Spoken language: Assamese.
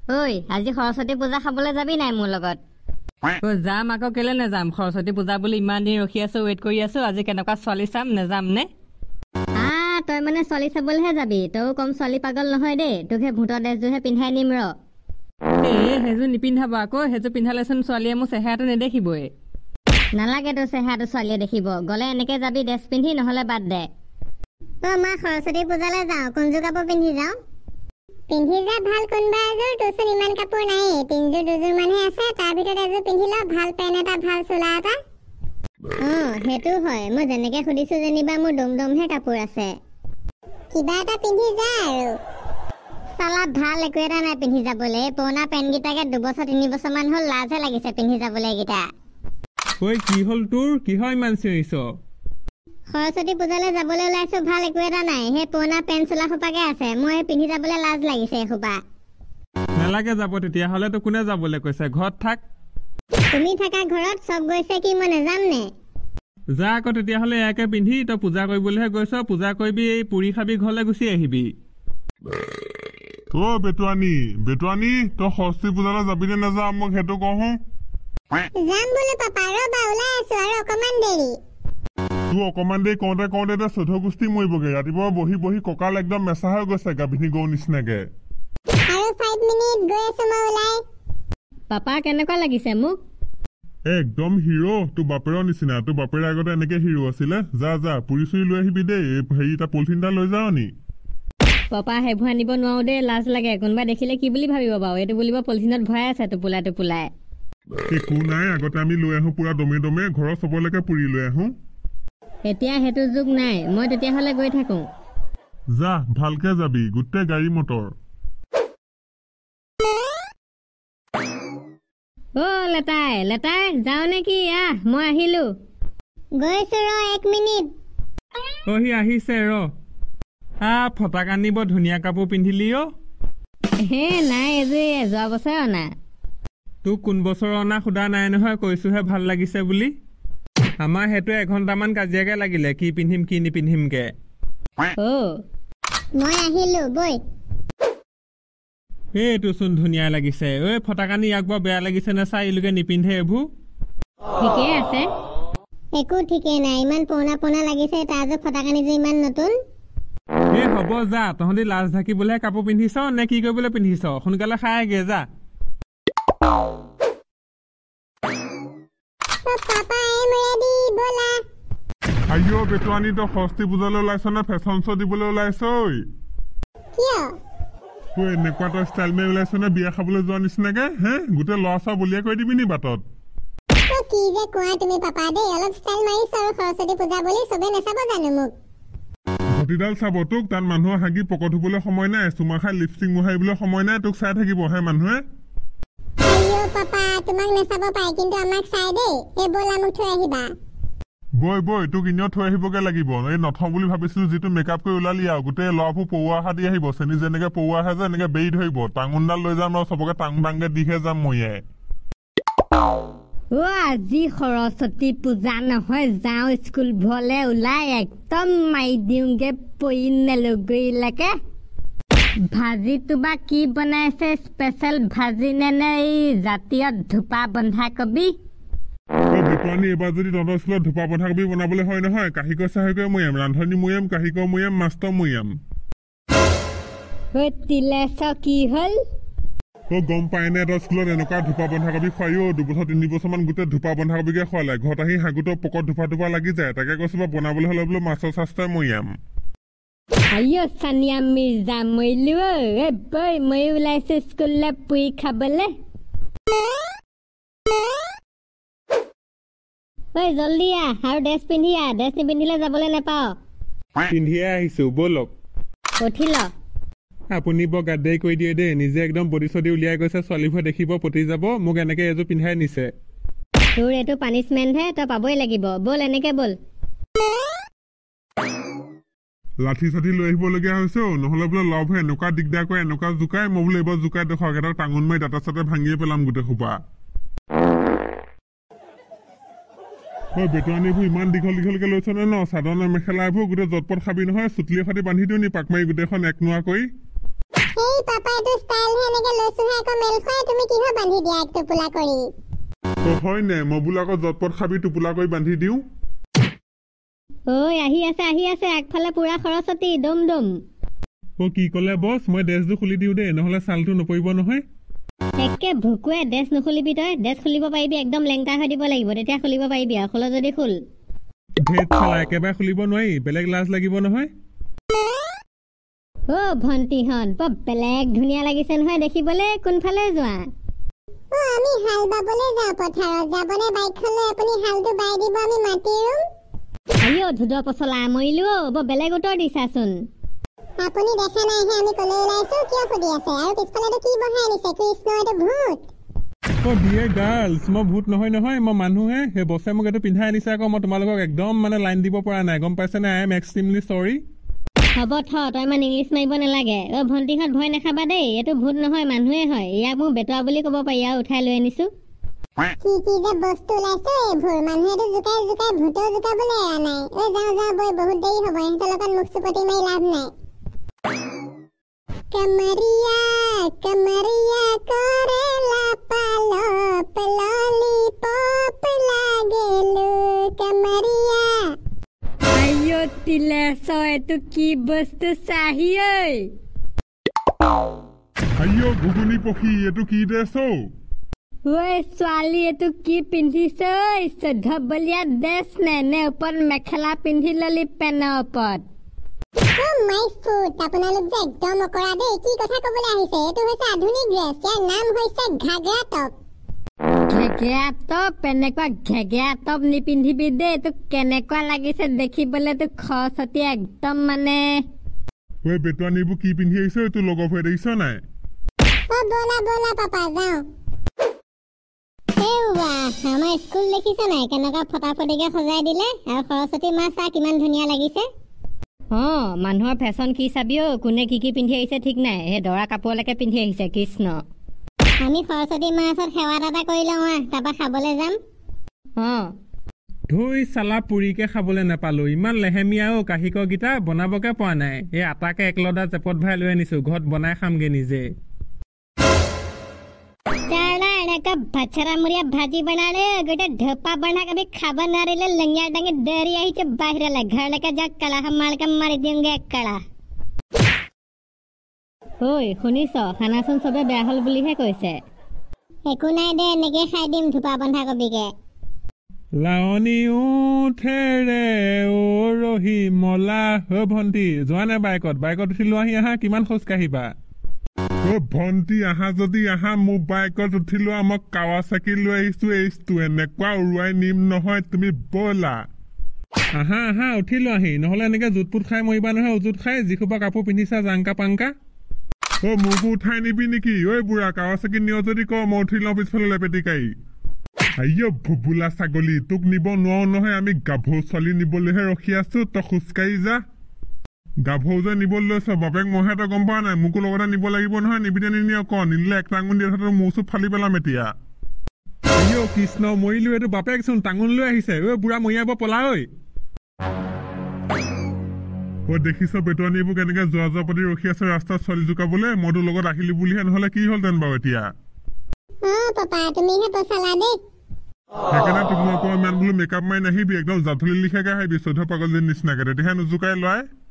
ঐ আজি সৰস্বতী পূজা খাবলৈ যাবি নাই মোৰ লগত? যাম আকৌ কেলে নেযাম সৰস্বতী পূজা বুলি ইমান দিন ৰখি আছো ৱেইট কৰি আছো আজি কেনেকুৱা ছোৱালী চাম নেযাম নে তই মানে ছোৱালী চাবলৈহে যাবি তইও কম ছোৱালী পাগল নহয় দেই তোকহে ভূতৰ ড্ৰেছযোৰহে পিন্ধাই নিম ৰ সেইযোৰ নিপিন্ধাব আকৌ সেইযোৰ পিন্ধালেচোন ছোৱালীয়ে মোৰ চেহেৰাটো নেদেখিবই নালাগে তোৰ চেহেৰাটো ছোৱালীয়ে দেখিব গ'লে এনেকে যাবি ড্ৰেছ পিন্ধি নহ'লে বাদ দে মা সৰস্বতী পূজালৈ যাওঁ কোনযোৰ কাপোৰ পিন্ধি যাওঁ পিন্ধি যা ভাল কোনোবা এযোৰ তোৰচোন ইমান কাপোৰ নাই তিনিযোৰ দুযোৰ মানহে আছে তাৰ ভিতৰত এযোৰ পিন্ধি ল ভাল পেণ্ট এটা ভাল চোলা এটা সেইটো হয় মই যেনেকে সুধিছো যেনিবা মোৰ দমদমহে কাপোৰ আছে কিবা এটা পিন্ধি যা আৰু চালা ভাল একো এটা নাই পিন্ধি যাবলৈ পুৰণা পেণ্টকেইটাকে 2 বছৰ 3 বছৰমান হ'ল লাজহে লাগিছে পিন্ধি যাবলৈ এইকেইটা কি হ'ল তোৰ কিহৰ ইমান চিঞৰিছ সৰস্বতী পূজালৈ যাবলৈ ওলাইছো ভাল একো এটা নাই সেই পুৰণা পেণ্ট চোলা সোপাকে আছে মই পিন্ধি যাবলৈ লাজ লাগিছে এসোপা নালাগে যাব তেতিয়াহ'লে তো কোনে যাবলৈ কৈছে ঘৰত থাক তুমি থাকা ঘৰত চব গৈছে কি মই নেযাম নে যা আকৌ তেতিয়াহ'লে এয়াকে পিন্ধি তই পূজা কৰিবলৈহে গৈছ পূজা কৰিবি এই পুৰি খাবি ঘৰলৈ গুচি আহিবি বেটুৱানী তই সৰস্বতী পূজালৈ যাবি নে নাযাৱ মোক সেইটো কওঁ যাম বোলো পাপা ৰবা ওলাই আছো আৰু অকমান দেৰি তোৰ অকমান দেৰি কওঁতে এতিয়া চৈধ্য গোষ্ঠী মৰিবগে ৰাতিপুৱা বহি কঁকাল একদম মেচা হৈ গৈছে গাভিনী গৰু নিচিনাকে আৰু 5 মিনিট গৈ আছো মই ওলাই পাপা কেনেকুৱা লাগিছে মোক একদম হিৰো তোৰ বাপেৰৰ নিচিনা তোৰ বাপেৰে আগতে এনেকে হিৰো আছিলে যা পুৰি চুৰি লৈ আহিবি দেই হেৰি এটা পলিথিন এটা লৈ যাও নি পাপা সেইবোৰ আনিব নোৱাৰো দেই লাজ লাগে কোনোবা দেখিলে কি বুলি ভাবিব বাৰু এইটো বুলিব পলিথিনত ভৰাই আছে টোপোলাই একো নাই আগতে আমি লৈ আহো পুৰা দমে ঘৰৰ চবলৈকে পুৰি লৈ আহো এতিয়া সেইটো যুগ নাই মই তেতিয়াহ'লে গৈ থাকো যা ভালকে যাবি গোটেই গাড়ী মটৰ লেটাই যাও নেকি মই আহিলো গৈছো ৰ 1 মিনিট সি আহিছে ৰ ফটাক আনিব ধুনীয়া কাপোৰ পিন্ধিলি নাই এযোৰ যোৱা বছৰ অনা তোক কোন বছৰ অনা সোধা নাই নহয় কৈছোহে ভাল লাগিছে বুলি আমাৰ সেইটো 1 ঘণ্টামান কাজিয়াকে লাগিলে কি পিন্ধিম কি নিপিন্ধিমকে মই আহিলো বৈ এইটোচোন ধুনীয়া লাগিছে ফটাকানি ইয়াক বৰ বেয়া লাগিছে নে চাই ইলোকে নিপিন্ধে এইবোৰ ঠিকেই আছে একো ঠিকেই নাই ইমান পুৰণা লাগিছে তাৰযোৰ ফটাকানি যে ইমান নতুন হ'ব যা তহঁতি লাজ ঢাকিবলৈহে কাপোৰ পিন্ধিছ নে কি কৰিবলৈ পিন্ধিছ সোনকালে খাই আগে যা বেটুৱানী তই সৰস্বতী পূজালৈ ওলাইছ নে ফেশ্বন শ্ব' দিবলৈ ওলাইছ এনেকুৱা তই ষ্টাইল মাৰি ওলাইছ নে বিয়া খাবলৈ যোৱা নিচিনাকে গোটেই ল'ৰা ছোৱালী বলিয়া কৰি দিবি নি বাটত কি যে কোৱা তুমি পাপা দেই অলপ ষ্টাইল মাৰিছ আৰু সৰস্বতী পূজা বুলি চবে নেচাব জানো মোক ঘটিডাল চাব তোক তাত মানুহৰ হাগি পকত ধুবলৈ সময় নাই চুমা খাই লিপষ্টিক মোহাৰিবলৈ সময় নাই তোক চাই থাকিব মানুহে পাপা তোমাক নেচাব পাই কিন্তু আমাক চাই দেই এই ব'লা মোক থৈ আহিবা বৈ তোক এনেও থৈ আহিবগে লাগিব এই নথওঁ বুলি ভাবিছিলো যিটো মেকআপ কৰি ওলালি আৰু গোটেই ল'ৰাবোৰ পৌৱা অহা দি আহিব চেনি যেনেকে পৌৱা আহে যে এনেকে বেৰি ধৰিব টাঙোনডাল লৈ যাম আৰু চবকে টাঙকে দিহে যাম মইয়াই আজি সৰস্বতী পূজা নহয় যাওঁ স্কুল ভলে ওলাই একদম মাৰি দিওঁগে পৰি নেলগৈলৈকে ভাজিটো বা কি বনাইছে স্পেচিয়েল ভাজি নে এই জাতীয় ধোপা বন্ধাকবি বেটুৱানী এবাৰ যদি তহঁতৰ স্কুলত ধোপা বন্ধাকবি বনাবলৈ হয় নহয় কাহিকৰ চাহিকৈ মৰিয়াম ৰান্ধনী মৰিয়াম কাহিকৰ মৰিয়াম মাষ্টৰ মৰিয়াম কি হ'ল গম পাই নে তই স্কুলত এনেকুৱা ধোপা বন্ধাকবি খুৱাইও 2 বছৰ 3 বছৰমান গোটেই ধোপা বন্ধাকবিকে খুৱালে ঘৰত আহি হাগুতৰ পকত ধোপা লাগি যায় তাকে কৈছো বা বনাবলৈ হ'লে বোলো মাছৰ চাষ্টই মৰিয়াম চানিয়া মিৰ্জা মৰিলো মই ওলাইছো স্কুললৈ পুৰি খাবলৈ জলদি আৰু ড্ৰেছ পিন্ধি ড্ৰেছ নিপিন্ধিলে যাবলৈ নাপাওঁ পিন্ধিয়ে আহিছো ব'লক উঠি ল আপুনি বৰ গাদ্দাৰি কৰি দিয়ে দেই নিজে একদম বডি চডি উলিয়াই গৈছে ছোৱালীবোৰে দেখিব পতি যাব মোক এনেকে এযোৰ পিন্ধাই নিছে তোৰ এইটো পানিচমেণ্টহে তই পাবই লাগিব ব'ল এনেকে ব'ল লাঠি চাঠি লৈ আহিবলগীয়া হৈছে নহ'লে বোলে লভ হৈ এনেকুৱা দিগদাৰ কৰে এনেকুৱা জোকাই মই বোলে এইবাৰ জোকাই দেখুৱাক এটা টাঙোন মাৰি দাঁতা চাতে ভাঙিয়ে পেলাম গোটেই সোপা বেটুৱানীবোৰ ইমান দীঘলকে লৈছ নে চাদৰ মেখেলা এইবোৰ গোটেই জটপট খাবি নহয় চুটলি খাটি বান্ধি দিওঁ নি পাক মাৰি গোটেইখন এক নোৱা কৰি এই পাপা এটো ষ্টাইল হে এনেকে লৈছো হে আকৌ মেল খাই তুমি কিহ বান্ধি দিয়া এক টোপোলা কৰি তো হয় নে মবুলাক জটপট খাবি টোপোলা কৰি বান্ধি দিও ওই আহি আছে আগফালে পুৰা খৰচতি দম দম ও কি কলে বস মই ড্ৰেছটো খুলি দিও দে নহলে সালটো নপৰিব নহয় একে ভুকুৱে ড্ৰেছ নুখুলিবি তই ড্ৰেছ খুলিব পাৰিবি একদম লেংটা হৈ দিব লাগিব তেতিয়া খুলিব পাৰিবি আৰু খোল যদি খুল ভেট চালা একেবাৰে খুলিব নোৱাৰি বেলেগ লাজ লাগিব নহয় ও ভন্টিহন বৰ বেলেগ ধুনীয়া লাগিছে নহয় দেখিবলৈ কোনফালে যোৱা ও আমি হাল বাবলৈ যাওঁ পথাৰত যাবনে বাইকখন লৈ আপুনি হালটো বাই দিব আমি মাটি ৰুম আইও ধুদ পচলা মৰিলো বৰ বেলেগ উত্তৰ দিছাচোন আপুনি দেখা নাই হে আমি কলৈ ওলাইছো কিয় সুধি আছে আৰু পিছফালেটো কি বহাই আনিছে কৃষ্ণ এইটো ভূত ও ডিয়ে গাৰ্লছ মই ভূত নহয় মই মানুহে হে বছে মোক এইটো পিন্ধাই আনিছে আকৌ মই তোমালোকক একদম মানে লাইন দিব পৰা নাই গম পাইছে নে আই এম এক্সট্ৰিমলি সৰি হ'ব তই ইমান ইংলিছ মাৰিব নালাগে ও ভন্টিহঁত ভয় নাখাবা দেই এইটো ভূত নহয় মানুহে হয় ইয়াক মোক বেটোৱা বুলি ক'ব পাৰি আৰু উঠাই লৈ আনিছো কি যে বস্তু ওলাইছে এইবোৰ মানুহেতো জুকাই ভূতো জুকাবলৈ এৰা নাই যাওঁ বৈ বহুত দেৰি হ'ব সিহঁতৰ লগত মুখ চুপতি মাৰি লাভ নাই কমৰিয়া কৰেলা পালপ ললিপপ লাগেলো কমৰিয়া আইও তিলেছ এটো কি বস্তু চাহি ঐ আইও ঘুগুনি পখি এটো কি ড্ৰেছ ঐ ছোৱালী এটো কি পিন্ধিছ ধবলিয়া ড্ৰেছ নে ওপৰত মেখেলা পিন্ধি ললি পেনৰ ওপৰত মাই ফুট আপোনালোক যে একদম অকৰা দেই কি কথা ক'বলৈ আহিছে এইটো হৈছে আধুনিক ড্ৰেছ ইয়াৰ নাম হৈছে ঘাগৰা টপ এনেকুৱা ঘেগেৰা টপ নিপিন্ধিবি দেই তোক কেনেকুৱা লাগিছে দেখিবলৈ তোক খৰচতি একদম মানে ঐ বেটোৱা নিবোৰ কি পিন্ধি আহিছ তোৰ লগৰ হৈ দেখিছ নাই বলা পাপা যাওঁ আমাৰ স্কুল দেখিছ নাই কেনেকুৱা ফটাফটিকে সজাই দিলে আৰু সৰস্বতী মা চা কিমান ধুনীয়া লাগিছে মানুহৰ ফেশ্বন কি চাবি কোনে কি পিন্ধি আহিছে ঠিক নাই সেই দৰা কাপোৰলৈকে পিন্ধি আহিছে কৃষ্ণ আমি সৰস্বতী মা ওচৰত সেৱা এটা কৰি লওঁ তাৰপৰা খাবলৈ যাম ধুই চালা পুৰিকে খাবলৈ নাপালো ইমান লেহেমীয়া কাহিকৰকেইটা বনাবকে পোৱা নাই এই আটাকে একলদা চেপত ভৰাই লৈ আনিছো ঘৰত বনাই খামগে নিজে भचरामुरिया भाजी बनाने गोटे ढोपा बना कभी खाबा नारिले लंगिया डांगे डरी आई चे बाहर ले घर लेके जा कला हम मार के मार देंगे कला ओय শুনিছ খানাচোন সবে বেয়া হল বুলিহে কৈছে একো নাই দে নেকে খাই দিম ধুপা বন্ধা কবিকে লাওনি উঠেৰে ও ৰহি মলা হ ভন্টি যোৱানে বাইকত উঠিলো আহি আহা কিমান খোজ কাহিবা ভন্টি আহা যদি আহা মোৰ বাইকত উঠিলো আমাক কাৱাসাকি লৈ আহিছো এইটো এনেকুৱা উৰুৱাই নিম নহয় তুমি বলা আহা উঠিলো আহি নহলে এনেকে জুতপুত খাই মৰিবা নহয় উজুত খাই যিখোপা কাপোৰ পিন্ধিছা জাংকা পাংকা মোকো উঠাই নিবি নেকি ঐ বুঢ়া কাৱাসাকি নিয় যদি ক মই উঠি লওঁ পিছফালে লেপেটিকাই আইয় ভুবুলা ছাগলী তোক নিব নোৱাৰো নহয় আমি গাভৰু ছোৱালী নিবলৈহে ৰখি আছো তই খোজকাঢ়ি যা গাভৰু যে নিবলৈ লৈছ বাপেক মহে তই গম পোৱা নাই মোকো লগতে নিব লাগিব নহয় নিবিতে নিনিয় ক নিলে এক টাঙুন দিয়া মোৰ চুপ ফালি পেলাম এতিয়া আইয় কৃষ্ণ মৰিলো এইটো বাপেক চোন টাঙুন লৈ আহিছে ঐ বুঢ়া মৰিয়াব পলা ঐ দেখিছ বেটুৱানীবোৰ কেনেকে যোৱা পাতি ৰখি আছে ৰাস্তাত ছোৱালী জোকাবলৈ মইতো লগত আহিলি বুলিহে নহলে কি হল তেন বাৰু এতিয়া সেইকাৰণে তোক মই ইমান বোলো মেকআপ মাৰি নাহিবি একদম জাধুলি লিখাকে আহিবি চৈধ্য পাগলজনীৰ নিচিনাকে তেতিয়াহে নোজোকাই লয়